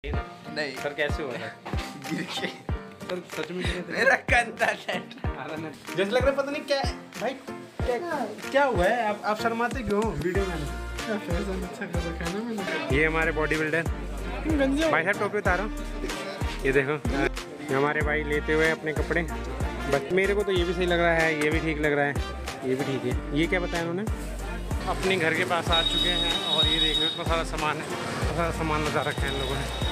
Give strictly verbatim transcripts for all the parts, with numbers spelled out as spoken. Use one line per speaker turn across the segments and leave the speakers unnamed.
नहीं
सर कैसे हो रहा है?
गिर के
सर सच में गिरे थे?
मेरा कंधा सेट
जैसे लग रहा है पता नहीं क्या भाई क्या क्या हुआ है? आप आप शर्माते क्यों वीडियो में?
अच्छा कर रखा है ना मैंने।
ये हमारे बॉडी बिल्डर भाई साहब टोपी उतारो। ये देखो ये हमारे भाई लेते हुए अपने कपड़े। बस मेरे को तो ये भी सही लग रहा है, ये भी ठीक लग रहा है, ये भी ठीक है। ये क्या बताया उन्होंने? अपने घर के पास आ चुके हैं और ये देख लो इतना सारा सामान है, इतना सारा सामान लगा रखा है इन लोगों ने।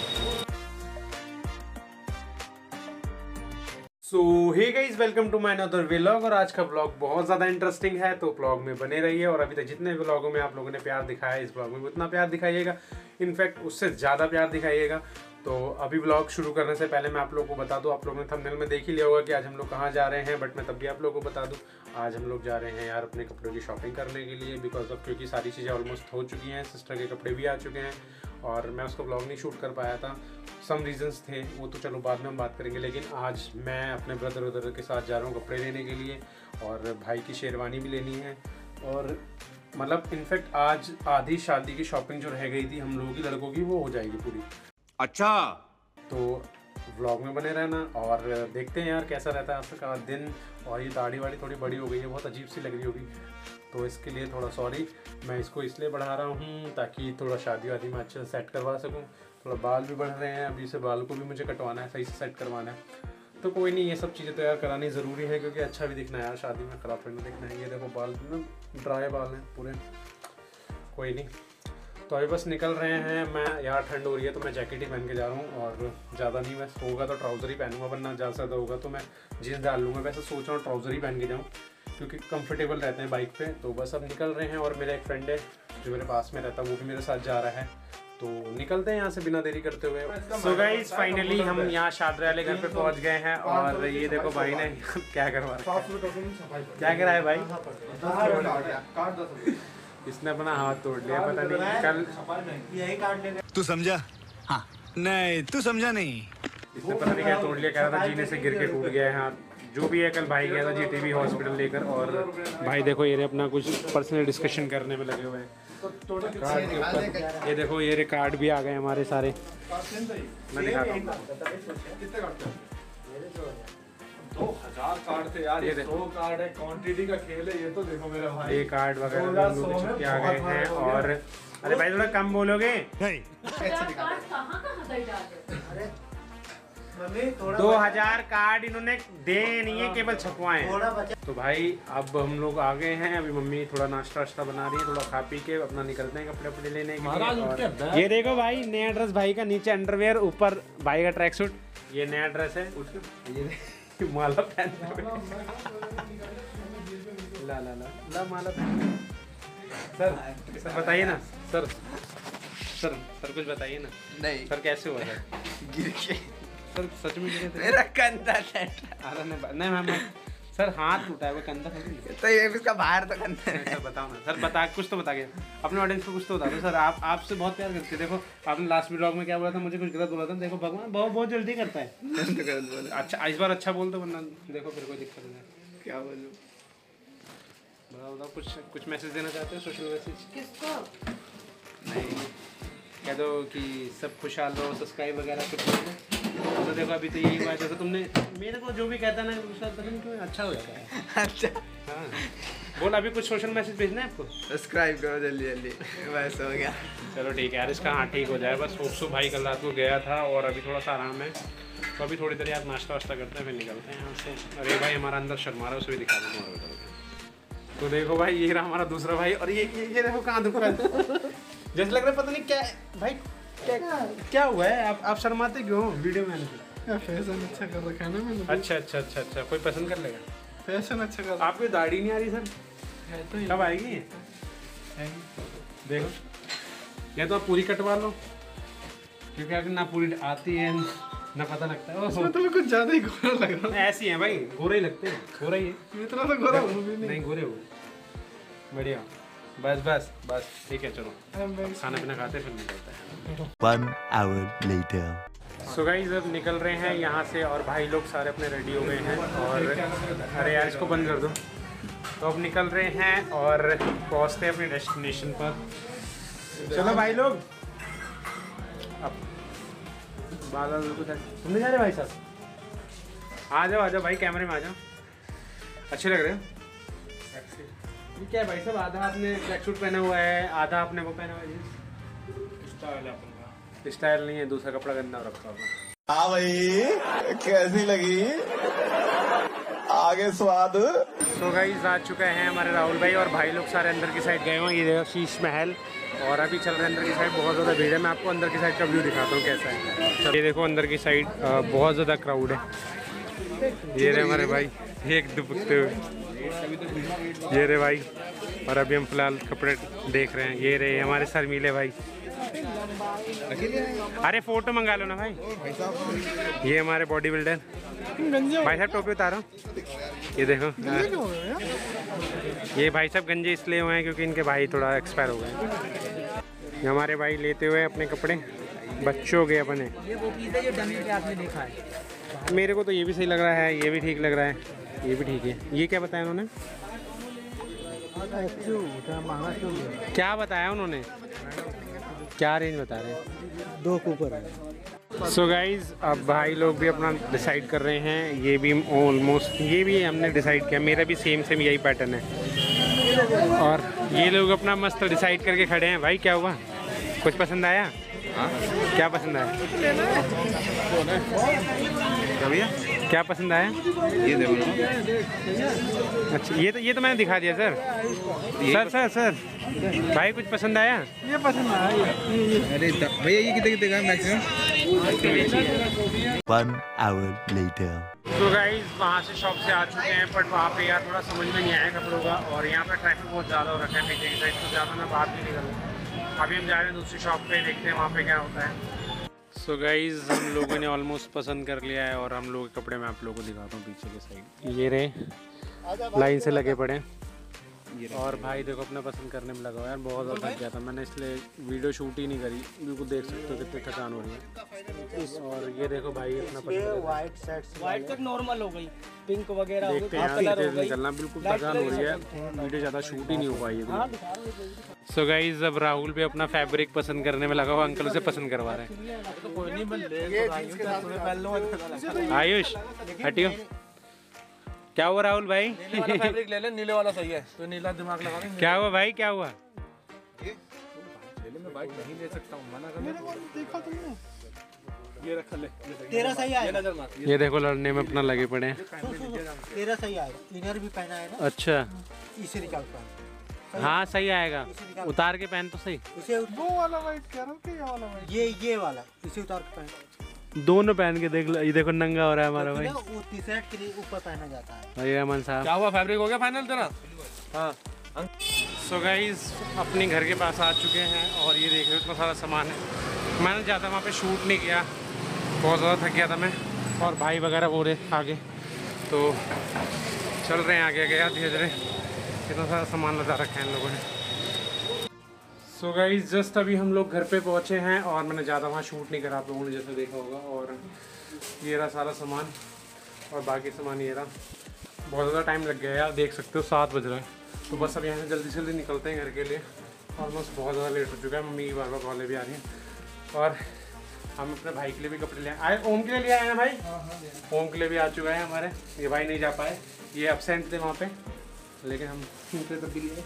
So hey guys, welcome to my another vlog. और आज का व्लॉग बहुत ज़्यादा इंटरेस्टिंग है, तो व्लॉग में बने रहिए। और अभी तक जितने व्लॉगों में आप लोगों ने प्यार दिखाया है, इस व्लॉग में उतना प्यार दिखाइएगा, इनफैक्ट उससे ज़्यादा प्यार दिखाइएगा। तो अभी व्लॉग शुरू करने से पहले मैं आप लोगों को बता दूं, आप लोगों ने थंबनेल में देख ही लिया होगा कि आज हम लोग कहाँ जा रहे हैं, बट मैं तब भी आप लोगों को बता दूं, आज हम लोग जा रहे हैं यार अपने कपड़ों की शॉपिंग करने के लिए। बिकॉज ऑफ क्योंकि सारी चीज़ें ऑलमोस्ट हो चुकी हैं, सिस्टर के कपड़े भी आ चुके हैं और मैं उसका व्लॉग नहीं शूट कर पाया था। सम रीजंस थे, वो तो चलो बाद में हम बात करेंगे। लेकिन आज मैं अपने ब्रदर उधर के साथ जा रहा हूँ कपड़े लेने के लिए, और भाई की शेरवानी भी लेनी है। और मतलब इनफैक्ट आज आधी शादी की शॉपिंग जो रह गई थी हम लोगों की लड़कों की, वो हो जाएगी पूरी।
अच्छा,
तो व्लॉग में बने रहना और देखते हैं यार कैसा रहता है आज का दिन। और ये दाढ़ी वाड़ी थोड़ी बड़ी हो गई है, बहुत अजीब सी लग रही होगी, तो इसके लिए थोड़ा सॉरी। मैं इसको इसलिए बढ़ा रहा हूँ ताकि थोड़ा शादी वादी में अच्छे से सेट करवा सकूँ। थोड़ा बाल भी बढ़ रहे हैं, अभी से बाल को भी मुझे कटवाना है, सही से सेट करवाना है। तो कोई नहीं, ये सब चीज़ें तो यार करानी ज़रूरी है, क्योंकि अच्छा भी दिखना है यार, शादी में ख़राब थोड़ी ना दिखना है। ये देखो बाल ना ड्राई बाल हैं पूरे, कोई नहीं। तो अभी बस निकल रहे हैं। मैं यार ठंड हो रही है तो मैं जैकेट ही पहन के जा रहा हूँ, और ज़्यादा नहीं, मैं होगा तो ट्राउज़र ही पहनूंगा, वरना ज़्यादा ज़्यादा होगा तो मैं जीन्स डाल लूँगा। वैसे सोच रहा हूँ ट्राउज़र ही पहन के जाऊँ, क्योंकि कंफर्टेबल रहते हैं बाइक पे। तो बस अब निकल रहे हैं, और मेरा एक फ्रेंड है जो मेरे पास में रहता है, वो भी मेरे साथ जा रहा है। तो निकलते हैं यहाँ से बिना देरी करते हुए। सो गाइस, फाइनली हम यहाँ शादरे वाले घर पे पहुँच गए हैं। और ये देखो भाई ने क्या करवा रखा है, क्या करा है भाई? इसने अपना हाथ तोड़ लिया, पता नहीं कल
यही काट लेगा।
तू समझा? हाँ। नहीं, तू समझा नहीं।
इसने पता नहीं क्या तोड़ लिया, कह रहा था जीने से गिर के टूट गया है हाथ। जो भी है, कल भाई गया था जीटीबी हॉस्पिटल लेकर, और भाई देखो ये अपना कुछ पर्सनल डिस्कशन करने में लगे हुए हैं। कार्ड के ऊपर ये देखो, ये कार्ड भी आ गए हमारे सारे। मैं दिखाता हूँ,
दो हजार कार्ड थे यार, ये सौ कार्ड है, क्वांटिटी का खेल है ये तो। देखो मेरा भाई,
ये कार्ड वगैरह छुट्टी आ गए हैं। और अरे भाई थोड़ा कम बोलोगे? दो हजार कार्ड इन्होंने दे नहीं है, केवल छपवाए। तो भाई अब हम लोग आ गए हैं, अभी मम्मी थोड़ा नाश्ता वाश्ता बना रही है, थोड़ा खा पी के अपना निकलते हैं कपड़े वपड़े लेने के लिए। और ये देखो भाई नया ड्रेस भाई का, नीचे अंडरवेयर, ऊपर भाई का ट्रैक सूट। ये नया ड्रेस है, ये माला पहन ला ला ला ला माला पहन। सर सर बताइए ना सर, सर सर कुछ बताइए ना।
नहीं
सर कैसे हुआ है?
गिर के
सर सच में गिरे थे?
मेरा कंधा सेट।
अरे नहीं नहीं मैम, सर हाथ टूटा है, वो कंधा थोड़ी।
तो ये इसका बाहर तो कंधा है।
सर बताओ ना सर, बता कुछ तो बता के अपने ऑडियंस को कुछ तो बता दो सर। आप आपसे बहुत प्यार करते हैं। देखो आपने लास्ट व्लॉग में क्या बोला था, मुझे कुछ गलत बोला था। देखो भगवान बहुत बहुत जल्दी करता है। अच्छा इस बार अच्छा बोल दो, वरना देखो फिर कोई दिक्कत नहीं है।
क्या बोलूं?
बताओ बताओ, कुछ कुछ मैसेज देना चाहते हो? सोशल मैसेज
किसको?
नहीं, कह दो कि सब खुशहाल रहो, सब्सक्राइब वगैरह कुछ बोल दो। तो देखो अभी तो यही हुआ है, जैसे तुमने मेरे को जो भी कहता ना उसका पसंद क्यों अच्छा हो जाता है।
अच्छा
हाँ बोल, अभी कुछ सोशल मैसेज भेजना है आपको?
सब्सक्राइब करो जल्दी जल्दी, बस हो गया।
चलो ठीक है यार, इसका हाँ ठीक हो जाए बस। होप्सो भाई कल रात को गया था और अभी थोड़ा सा आराम है, तो अभी थोड़ी देर यार नाश्ता वाश्ता करते हैं, फिर निकलते हैं यहाँ से। अरे भाई हमारा अंदर शर्मा रहा है, उसे भी दिखा दूँगा। तो देखो भाई ये रहा हमारा दूसरा भाई, और ये ये, ये देखो कहाँ दुख रहा है। जैसे लग रहा है पता नहीं क्या भाई क्या क्या हुआ है? आप आप शर्माते क्यों वीडियो में?
फैशन अच्छा कर रखा है ना मैंने।
अच्छा अच्छा अच्छा अच्छा, कोई पसंद कर लेगा?
फैशन अच्छा कर।
आपकी दाढ़ी नहीं आ रही सर,
है तो
कब आएगी? देखो या तो आप पूरी कटवा लो, क्योंकि अगर ना पूरी आती है ना पता लगता है।
इसमें तो मैं कुछ ज्यादा ही गोरा लग रहा हूँ।
ऐसी है भाई, गोरे ही लगते हैं, गोरा ही है।
मैं इतना तो गोरा हूँ भी नहीं।
नहीं गोरे हो, बढ़िया। बस बस बस ठीक है, चलो खाना पीना खाते फिर निकलते हैं।
One hour later.
So guys अब निकल रहे हैं यहाँ से, और भाई लोग सारे अपने रेडी हो गए हैं। और अरे यार इसको बंद कर दो। तो अब निकल रहे हैं और पहुँचते हैं अपने डेस्टिनेशन पर। चलो भाई लोग, अब बाल बाल बिल्कुल सेट। घूमने जा रहे भाई साहब? आ जाओ आ जाओ भाई, कैमरे में आ जाओ, अच्छे लग रहे हो। ये क्या है भाई साहब, आधा आपने ट्रैक सूट पहना हुआ है, आधा आपने वो पहना हुआ है जींस।
स्टाइल है अपना,
स्टाइल नहीं है, दूसरा कपड़ा गंदा हो रखा होगा।
हाँ भाई कैसी लगी आगे स्वाद।
सो गाइस आ चुके हैं हमारे राहुल भाई और भाई लोग सारे अंदर की साइड गए हुए हैं। ये देखो शीश महल, और अभी चल रहे हैं अंदर की साइड, बहुत ज़्यादा भीड़ है। मैं आपको अंदर की साइड का व्यू दिखाता हूँ कैसा है। ये देखो अंदर की साइड बहुत ज़्यादा क्राउड है। ये रहे हमारे भाई एक दुबकते हुए, ये रहे भाई। और अभी हम फिलहाल कपड़े देख रहे हैं। ये रहे हमारे शर्मीले भाई। अरे फोटो मंगा लो ना भाई। ये हमारे बॉडी बिल्डर भाई साहब, टोपी उतारो। ये देखो ये भाई साहब गंजे इसलिए हुए हैं क्योंकि इनके भाई थोड़ा एक्सपायर हो गए। ये हमारे भाई लेते हुए अपने कपड़े बच्चों के अपने।
ये वो पीस है जो डमी पे आपने देखा है।
मेरे को तो ये भी सही लग रहा है, ये भी ठीक लग रहा है, ये भी ठीक है। ये क्या बताया उन्होंने?
महंगा क्यों है?
क्या बताया उन्होंने? क्या रेंज बता रहे हैं?
दो कुपर है।
सो गाइज अब भाई लोग भी अपना डिसाइड कर रहे हैं। ये भी ऑलमोस्ट ये भी हमने डिसाइड किया, मेरा भी सेम सेम यही पैटर्न है। और ये लोग अपना मस्त डिसाइड करके खड़े हैं। भाई क्या हुआ, कुछ पसंद आया? हाँ क्या पसंद आया? क्या भैया क्या पसंद आया?
ये देखो।
अच्छा ये तो ये तो मैंने दिखा दिया सर। सर सर सर भाई कुछ पसंद आया?
ये पसंद आया।
अरे भैया ये कितने कितने का मैक्सिमम?
One hour later.
तो गाइज वहाँ से शॉप से आ चुके हैं, बट वहाँ पे यार थोड़ा समझ में नहीं आया कपड़ों का। और यहाँ पे ट्रैफिक बहुत ज़्यादा हो रखा है पीछे की साइड, तो ज़्यादा मैं बात नहीं निकलूँ। अभी हम जा रहे हैं दूसरी शॉप पे, देखते हैं वहाँ पे क्या होता है। सो गाइज हम लोगों ने ऑलमोस्ट पसंद कर लिया है और हम लोग के कपड़े मैं आप लोगों को दिखाता हूँ पीछे के साइड। ये रहे लाइन से लगे पड़े और भाई देखो अपना पसंद करने में लगा हुआ है। बहुत ज़्यादा थक गया था मैंने, इसलिए वीडियो शूट ही नहीं करी। बिल्कुल देख सकते हो कितनी थकान हो रही है। और ये देखो भाई अपना पसंद,
व्हाइट शर्ट्स, व्हाइट तक नॉर्मल हो गई, पिंक वगैरह हो
देखते हैं यार कितने निकलना। बिल्कुल थकान हो रही है, वीडियो ज़्यादा शूट ही नहीं हो पाई है। सो गाइज अब राहुल भी अपना फैब्रिक पसंद करने में लगा हुआ, अंकल उसे पसंद करवा रहे हैं। आयुष हटियो। क्या हुआ राहुल भाई?
फैब्रिक ले ले, नीले वाला सही है, तो नीला दिमाग लगा देंगे।
क्या हुआ भाई, क्या हुआ?
मैं बाइक नहीं ले सकता हूँ, मना कर। देखा तुमने ये रख ले,
तेरा सही आएगा।
नजर मार।
ये देखो लड़ने में अपना लगे पड़े हैं।
तेरा सही आएगा। इनर भी पहना है ना,
अच्छा
इसे निकाल पहन।
हाँ सही आएगा, उतार के पहन तो सही।
इसे
वो वाला वाइट कह रहा हूँ कि ये वाला वाइट?
ये ये वाला इसे उतार के पहन।
दोनों पहन के देख लो। ये देखो नंगा हो रहा है हमारा भाई।
वो टी शर्ट के लिए ऊपर पहना जाता है।
भाई रमन साहब
क्या हुआ, फैब्रिक हो गया फाइनल तेरा?
हाँ। सो गाइज अपने घर के पास आ चुके हैं और ये देख रहे हो इतना सारा सामान है। मैंने ज़्यादा वहाँ पे शूट नहीं किया, बहुत ज़्यादा थक गया था मैं। और भाई वगैरह हो रहे आगे, तो चल रहे हैं आगे आगे यार धीरे धीरे। इतना सारा सामान लगा रखा है इन लोगों ने। सो गाइज जस्ट अभी हम लोग घर पे पहुँचे हैं और मैंने ज़्यादा वहाँ शूट नहीं करा, आप लोगों ने जैसे देखा होगा। और ये रहा सारा सामान और बाकी सामान ये रहा। बहुत ज़्यादा टाइम लग गया यार, देख सकते हो सात बज रहा है। तो बस अब यहाँ से जल्दी से जल्दी निकलते हैं घर के लिए। ऑलमोस्ट बहुत ज़्यादा लेट हो चुका है, मम्मी की बार बार कॉलें भी आ रही हैं। और हम अपने भाई के लिए भी कपड़े ले आए। ओम के लिए ले आए हैं भाई, ओम के लिए भी आ चुका है हमारे। ये भाई नहीं जा पाए, ये एब्सेंट थे वहाँ पे, लेकिन हम तब भी लिए।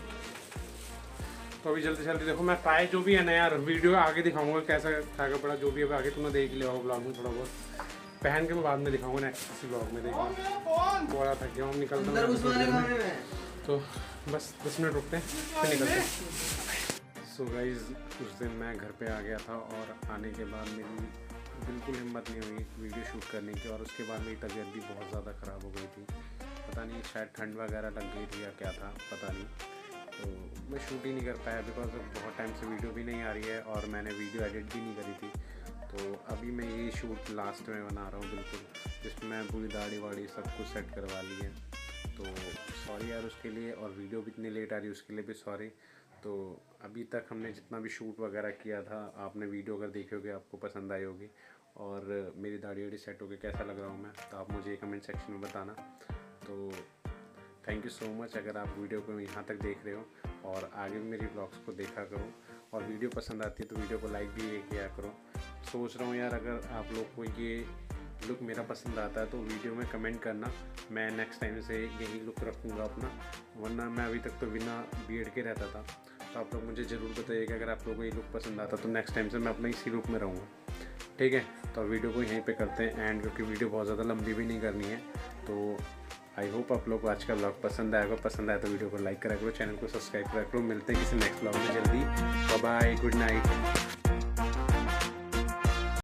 तो अभी जल्दी जल्दी देखो, मैं ट्राई जो भी है ना यार वीडियो आगे दिखाऊंगा कैसा था कपड़ा, जो भी है आगे तुमने देख लिया होगा ब्लॉग में। थोड़ा बहुत पहन के मैं बाद में दिखाऊंगा नेक्स्ट किसी ब्लॉग में। देखो थोड़ा थक गया हम, निकलते हैं तो बस दस मिनट रुकते हैं फिर निकलते हैं। सो गाइज उस दिन मैं घर पे आ गया था और आने के बाद मेरी बिल्कुल हिम्मत नहीं हुई वीडियो शूट करने की। और उसके बाद मेरी तबीयत भी बहुत ज़्यादा ख़राब हो गई थी, पता नहीं शायद ठंड वगैरह लग गई थी या क्या था पता नहीं। तो मैं शूट ही नहीं कर पाया बिकॉज बहुत टाइम से वीडियो भी नहीं आ रही है और मैंने वीडियो एडिट भी नहीं करी थी। तो अभी मैं ये शूट लास्ट में बना रहा हूँ बिल्कुल, जिसमें मैं पूरी दाढ़ी वाड़ी सब कुछ सेट करवा ली है। तो सॉरी यार उसके लिए, और वीडियो भी इतनी लेट आ रही है उसके लिए भी सॉरी। तो अभी तक हमने जितना भी शूट वगैरह किया था, आपने वीडियो अगर देखी होगी आपको पसंद आई होगी। और मेरी दाढ़ी वाड़ी सेट होकर कैसा लग रहा हूँ मैं, तो आप मुझे कमेंट सेक्शन में बताना। तो थैंक यू सो मच अगर आप वीडियो को यहाँ तक देख रहे हो, और आगे भी मेरी ब्लॉग्स को देखा करो। और वीडियो पसंद आती है तो वीडियो को लाइक भी किया करो। सोच रहा हूँ यार, अगर आप लोग को ये लुक मेरा पसंद आता है तो वीडियो में कमेंट करना, मैं नेक्स्ट टाइम से यही लुक रखूँगा अपना। वरना मैं अभी तक तो बिना बीएड के रहता था, तो आप लोग मुझे ज़रूर बताइएगा अगर आप लोगों को ये लुक पसंद आता तो नेक्स्ट टाइम से मैं अपना इसी लुक में रहूँगा। ठीक है, तो वीडियो को यहीं पे करते हैं एंड, क्योंकि वीडियो बहुत ज़्यादा लंबी भी नहीं करनी है। तो आई होप आप लोग को आज का व्लॉग पसंद आएगा। पसंद आया तो वीडियो को लाइक करा करो, चैनल को सब्सक्राइब करा करो। मिलते हैं किसी नेक्स्ट व्लॉग में जल्दी। Bye bye, good night.